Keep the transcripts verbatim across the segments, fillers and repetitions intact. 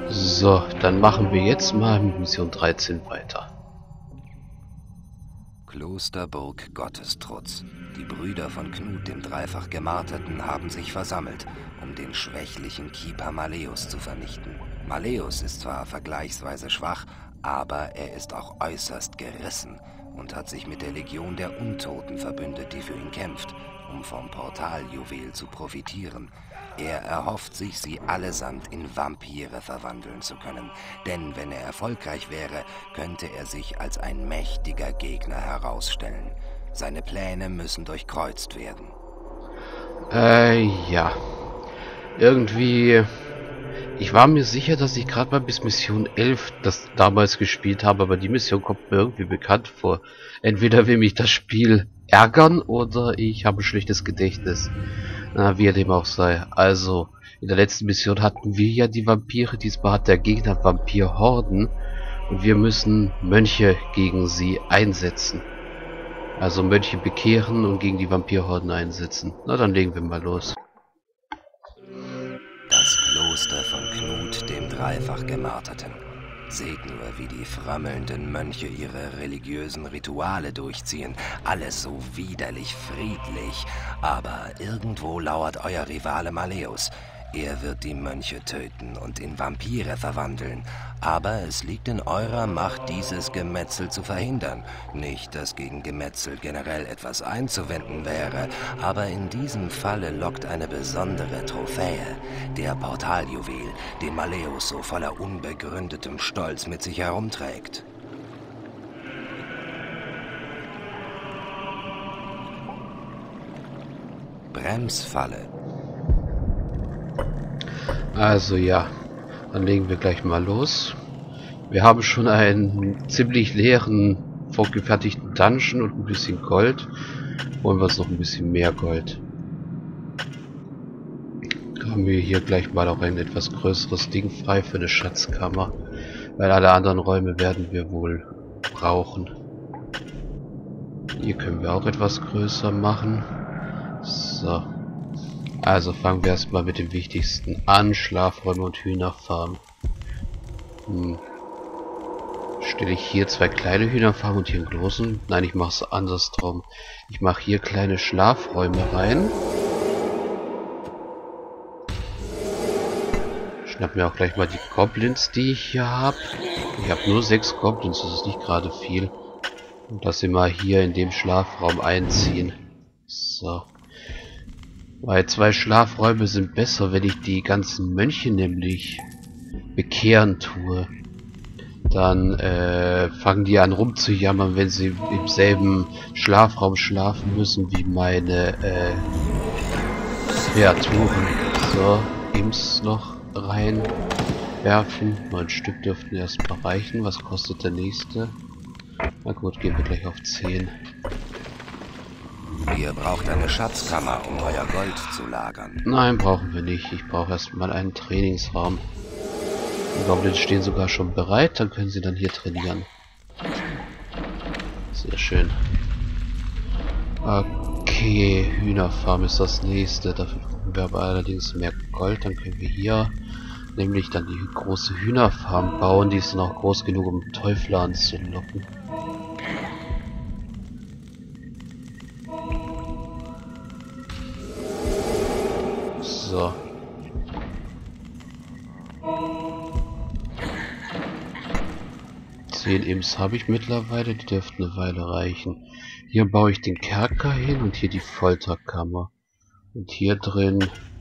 So, dann machen wir jetzt mal mit Mission dreizehn weiter. Klosterburg Gottestrutz. Die Brüder von Knut, dem dreifach Gemarterten, haben sich versammelt, um den schwächlichen Keeper Malleus zu vernichten. Malleus ist zwar vergleichsweise schwach, aber er ist auch äußerst gerissen und hat sich mit der Legion der Untoten verbündet, die für ihn kämpft, um vom Portaljuwel zu profitieren. Er erhofft sich, sie allesamt in Vampire verwandeln zu können, denn wenn er erfolgreich wäre, könnte er sich als ein mächtiger Gegner herausstellen. Seine Pläne müssen durchkreuzt werden. Äh, ja. Irgendwie... Ich war mir sicher, dass ich gerade mal bis Mission elf das damals gespielt habe, aber die Mission kommt mir irgendwie bekannt vor. Entweder will mich das Spiel ärgern oder ich habe ein schlechtes Gedächtnis. Na, wie dem auch sei. Also, in der letzten Mission hatten wir ja die Vampire, diesmal hat der Gegner Vampirhorden und wir müssen Mönche gegen sie einsetzen. Also Mönche bekehren und gegen die Vampirhorden einsetzen. Na, dann legen wir mal los. Das Kloster von Knut, dem dreifach Gemarterten. Seht nur, wie die frömmelnden Mönche ihre religiösen Rituale durchziehen. Alles so widerlich friedlich. Aber irgendwo lauert euer Rivale Malleus. Er wird die Mönche töten und in Vampire verwandeln. Aber es liegt in eurer Macht, dieses Gemetzel zu verhindern. Nicht, dass gegen Gemetzel generell etwas einzuwenden wäre, aber in diesem Falle lockt eine besondere Trophäe, der Portaljuwel, den Malleus so voller unbegründetem Stolz mit sich herumträgt. Bremsfalle. Also ja, dann legen wir gleich mal los. Wir haben schon einen ziemlich leeren, vorgefertigten Dungeon und ein bisschen Gold. Wollen wir uns noch ein bisschen mehr Gold. Haben wir hier gleich mal auch ein etwas größeres Ding frei für eine Schatzkammer. Weil alle anderen Räume werden wir wohl brauchen. Hier können wir auch etwas größer machen. So. Also fangen wir erstmal mit dem Wichtigsten an. Schlafräume und Hühnerfarm. Hm. Stelle ich hier zwei kleine Hühnerfarmen und hier einen großen? Nein, ich mache es andersrum. Ich mache hier kleine Schlafräume rein. Schnapp mir auch gleich mal die Goblins, die ich hier habe. Ich habe nur sechs Goblins, das ist nicht gerade viel. Und das immer hier in dem Schlafraum einziehen. So. Weil zwei Schlafräume sind besser, wenn ich die ganzen Mönche nämlich bekehren tue. Dann äh, fangen die an rumzujammern, wenn sie im selben Schlafraum schlafen müssen wie meine äh, Kreaturen. So, Imps noch reinwerfen. Neun Stück dürften erstmal reichen. Was kostet der nächste? Na gut, gehen wir gleich auf zehn. Ihr braucht eine Schatzkammer, um euer Gold zu lagern. Nein, brauchen wir nicht. Ich brauche erstmal einen Trainingsraum. Die Goblins stehen sogar schon bereit, dann können sie dann hier trainieren. Sehr schön. Okay, Hühnerfarm ist das nächste. Dafür brauchen wir aber allerdings mehr Gold. Dann können wir hier nämlich dann die große Hühnerfarm bauen. Die ist dann auch groß genug, um Teufel anzulocken. So. Zehn Imps habe ich mittlerweile, die dürften eine Weile reichen. Hier baue ich den Kerker hin und hier die Folterkammer. Und hier drin,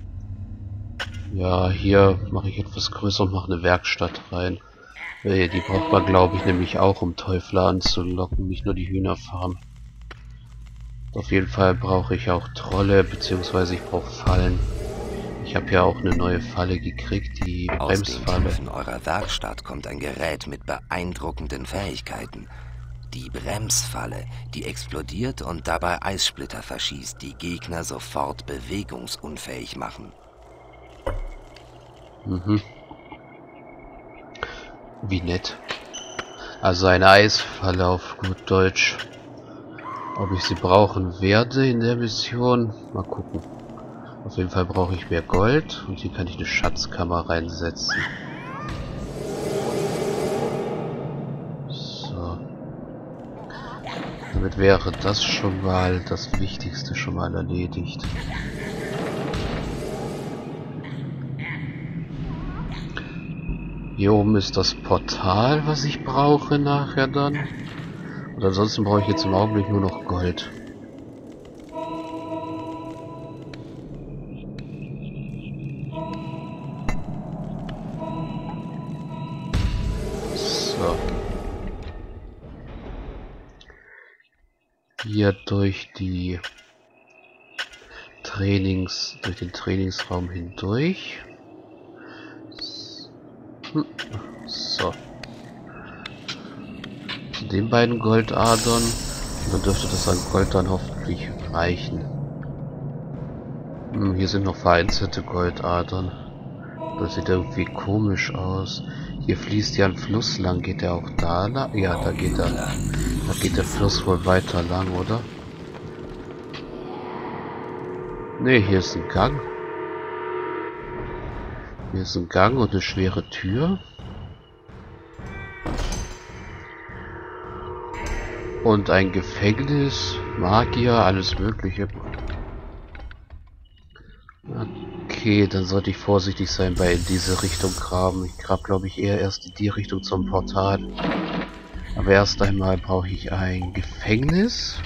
ja, hier mache ich etwas größer und mache eine Werkstatt rein. Die braucht man, glaube ich, nämlich auch, um Teufel anzulocken, nicht nur die Hühnerfarm. Auf jeden Fall brauche ich auch Trolle, beziehungsweise ich brauche Fallen. Ich habe ja auch eine neue Falle gekriegt, die Bremsfalle. Aus den Tiefen eurer Werkstatt kommt ein Gerät mit beeindruckenden Fähigkeiten. Die Bremsfalle, die explodiert und dabei Eissplitter verschießt, die Gegner sofort bewegungsunfähig machen. Mhm. Wie nett. Also eine Eisfalle auf gut Deutsch. Ob ich sie brauchen werde in der Mission? Mal gucken. Auf jeden Fall brauche ich mehr Gold und hier kann ich eine Schatzkammer reinsetzen. Damit wäre das schon mal das Wichtigste schon mal erledigt. Hier oben ist das Portal, was ich brauche nachher dann. Und ansonsten brauche ich jetzt im Augenblick nur noch Gold. So. Hier durch die Trainings, durch den Trainingsraum hindurch. So. Zu den beiden Goldadern. Und dann dürfte das an Gold dann hoffentlich reichen. Hm, hier sind noch vereinzelte Goldadern. Das sieht irgendwie komisch aus. Hier fließt ja ein Fluss lang. Geht der auch da lang? Ja, da geht er. Da geht der Fluss wohl weiter lang, oder? Ne, hier ist ein Gang. Hier ist ein Gang und eine schwere Tür. Und ein Gefängnis, Magier, alles Mögliche. Okay, dann sollte ich vorsichtig sein bei in diese Richtung graben. Ich grab, glaube ich, eher erst in die Richtung zum Portal. Aber erst einmal brauche ich ein Gefängnis.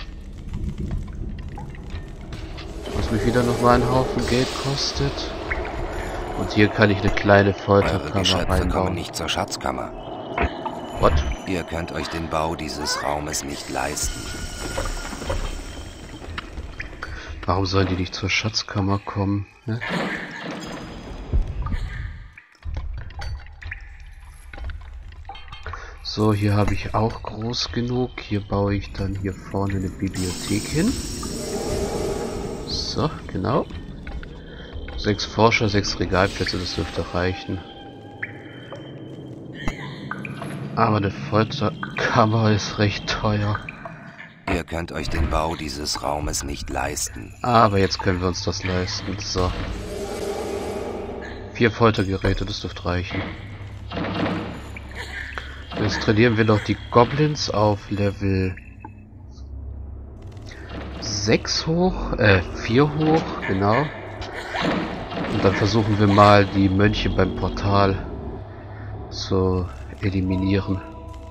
Was mich wieder noch mal einen Haufen Geld kostet. Und hier kann ich eine kleine Folterkammer reinbauen. Kommen nicht zur Schatzkammer. What? Ihr könnt euch den Bau dieses Raumes nicht leisten. Warum sollen die nicht zur Schatzkammer kommen? Ne? So, hier habe ich auch groß genug. Hier baue ich dann hier vorne eine Bibliothek hin. So, genau. Sechs Forscher, sechs Regalplätze, das dürfte reichen. Aber eine Folterkammer ist recht teuer. Ihr könnt euch den Bau dieses Raumes nicht leisten. Aber jetzt können wir uns das leisten. So. Vier Foltergeräte, das dürfte reichen. Jetzt trainieren wir noch die Goblins auf Level sechs hoch, äh, vier hoch, genau. Und dann versuchen wir mal die Mönche beim Portal zu eliminieren.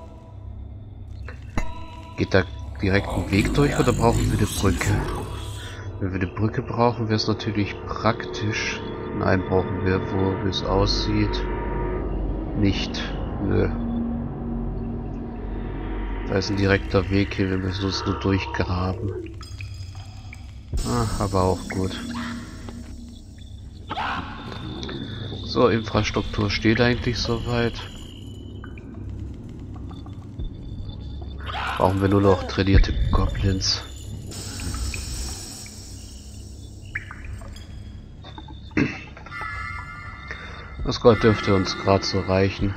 Geht da direkt ein Weg durch oder brauchen wir eine Brücke? Wenn wir eine Brücke brauchen, wäre es natürlich praktisch. Nein, brauchen wir, wo es aussieht, nicht. Nö. Da ist ein direkter Weg hier, wir müssen uns nur durchgraben. Ah, aber auch gut. So, Infrastruktur steht eigentlich soweit. Brauchen wir nur noch trainierte Goblins. Das Gold dürfte uns gerade so reichen.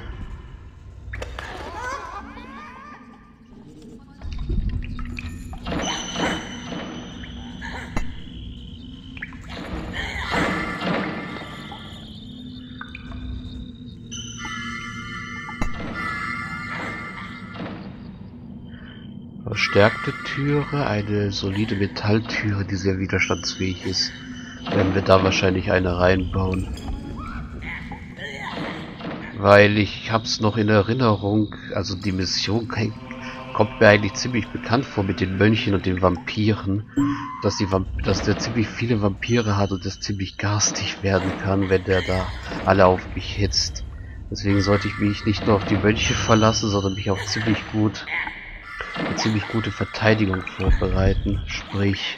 Verstärkte Türe, eine solide Metalltüre, die sehr widerstandsfähig ist. Werden wir da wahrscheinlich eine reinbauen. Weil ich hab's noch in Erinnerung, also die Mission kommt mir eigentlich ziemlich bekannt vor mit den Mönchen und den Vampiren, dass, die Vamp dass der ziemlich viele Vampire hat und das ziemlich garstig werden kann, wenn der da alle auf mich hitzt. Deswegen sollte ich mich nicht nur auf die Mönche verlassen, sondern mich auch ziemlich gut, eine ziemlich gute Verteidigung vorbereiten, sprich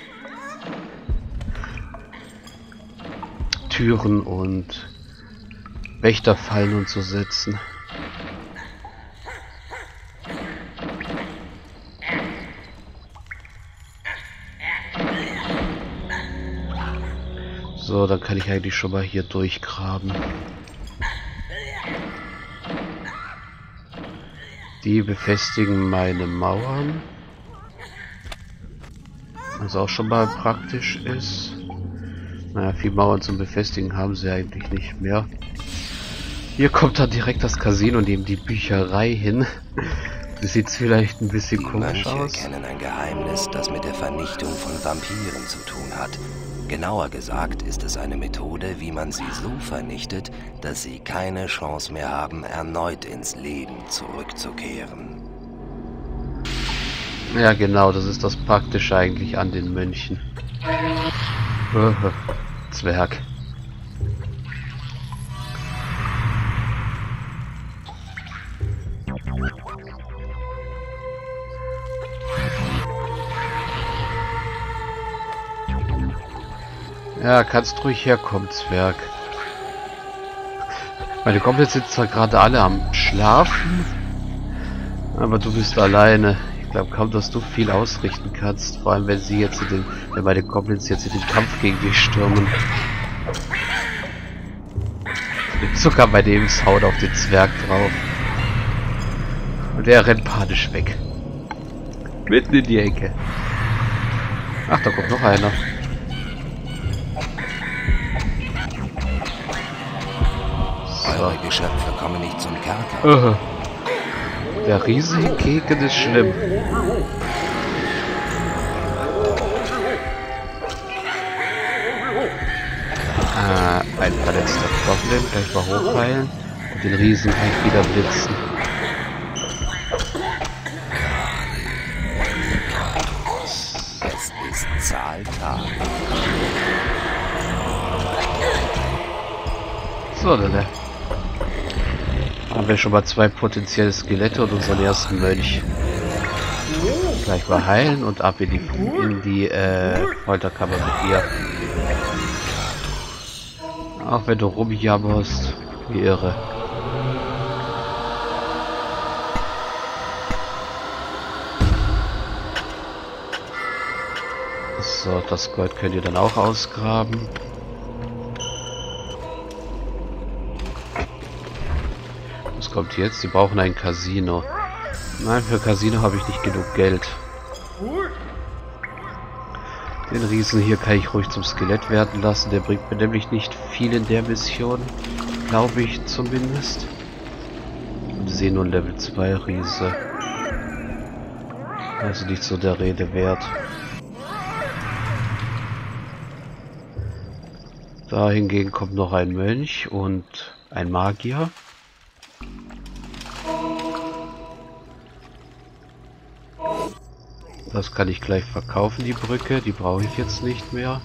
Türen und Wächterfallen und so setzen. So, dann kann ich eigentlich schon mal hier durchgraben. Die befestigen meine Mauern. Was auch schon mal praktisch ist. Naja, viel Mauern zum Befestigen haben sie eigentlich nicht mehr. Hier kommt dann direkt das Casino neben die Bücherei hin. Sieht vielleicht ein bisschen Die komisch Mönche aus. kennen ein Geheimnis, das mit der Vernichtung von Vampiren zu tun hat. Genauer gesagt ist es eine Methode, wie man sie so vernichtet, dass sie keine Chance mehr haben, erneut ins Leben zurückzukehren. Ja genau, das ist das Praktische eigentlich an den Mönchen. Uh, Zwerg. Ja, kannst ruhig herkommen, Zwerg. Meine Kumpels sind zwar gerade alle am Schlafen, aber du bist alleine. Ich glaube kaum, dass du viel ausrichten kannst. Vor allem, wenn sie jetzt in den, wenn meine Kumpels jetzt in den Kampf gegen dich stürmen. Sogar bei dem haut auf den Zwerg drauf. Und er rennt panisch weg. Mitten in die Ecke. Ach, da kommt noch einer. Eure Geschöpfe kommen nicht zum Kerker. Uh, der riesige Keken ist schlimm. Ah, ein verletzter Goblin, gleich mal hochheilen und den Riesen gleich wieder blitzen. Es ist Zahltag. So, dann haben wir schon mal zwei potenzielle Skelette und unseren ersten Mönch. Gleich mal heilen und ab in die, in die äh, Folterkammer mit ihr. Auch wenn du rumjammerst, wie irre. So, das Gold könnt ihr dann auch ausgraben. Was kommt jetzt? Sie brauchen ein Casino. Nein, für Casino habe ich nicht genug Geld. Den Riesen hier kann ich ruhig zum Skelett werden lassen. Der bringt mir nämlich nicht viel in der Mission. Glaube ich zumindest. Und ich sehe nur ein Level zwei Riese. Also nicht so der Rede wert. Da hingegen kommt noch ein Mönch und ein Magier. Das kann ich gleich verkaufen, die Brücke. Die brauche ich jetzt nicht mehr.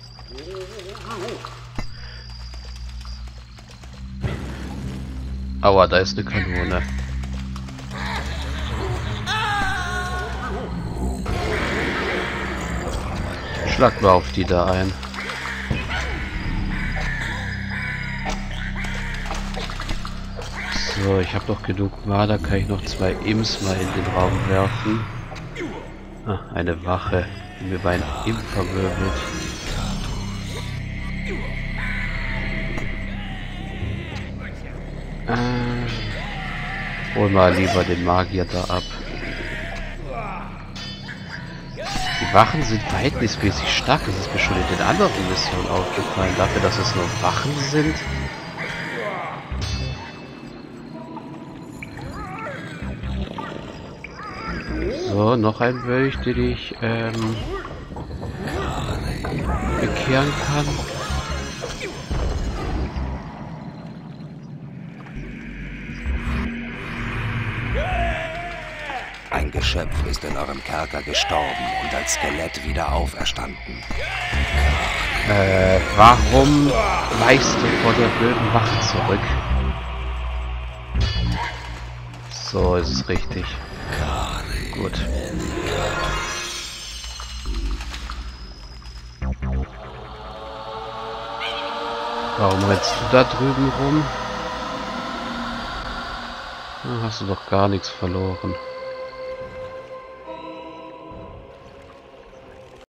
Aua, da ist eine Kanone. Schlag mal auf die da ein. So, ich habe noch genug Mana, kann ich noch zwei Imps mal in den Raum werfen. Ah, eine Wache, die mir bei einem Imp verwirbelt. Äh, hol mal lieber den Magier da ab. Die Wachen sind verhältnismäßig stark, das ist mir schon in den anderen Missionen aufgefallen. Dafür, dass es nur Wachen sind. So, noch ein Mönch, den ich ähm, bekehren kann. Ein Geschöpf ist in eurem Kerker gestorben und als Skelett wieder auferstanden. Äh, warum weichst du vor der blöden Wache zurück? So ist es richtig. Gut. Warum rennst du da drüben rum? Da hast du doch gar nichts verloren.